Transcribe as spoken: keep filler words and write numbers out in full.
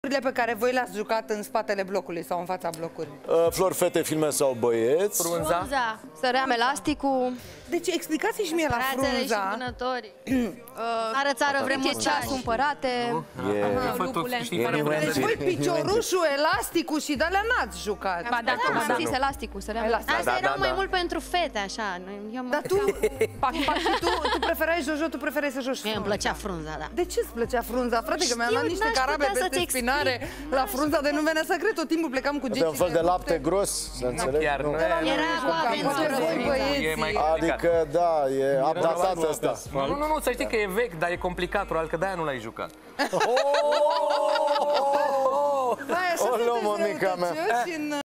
pe care voi le-ați jucat în spatele blocului sau în fața blocului? Uh, Flori, fete, filme sau băieți? Frunza. Frunza. Săream elasticul. Deci explicați-mi și mie la Brațele și frunza. vânătorii. Țară, țară, vremuri, ceasul, împărate. Deci voi piciorușul, elasticul și de-alea n-ați jucat. Ba da, am zis elasticul, săream elasticul. Asta erau mai mult pentru fete, așa. Dar tu, pac, pac, și tu, tu preferai Jojo, tu preferai să joci frunza. Mie îmi plăcea frunza, da. De ce îți plăcea frunza, frate? Că mi-am luat niște carabe peste spinare la frunza de nu venea să cred. Tot timpul plecam cu gecile. Un fel de lapte gros, să înțeleg? Chiar nu Era cu aventură. Adică, da, e updatat ăsta. Nu, nu, nu, să știi că e vechi, dar e complicat, probabil că de-aia nu l-ai jucat. Vai, așa sunteți răutăcioși în...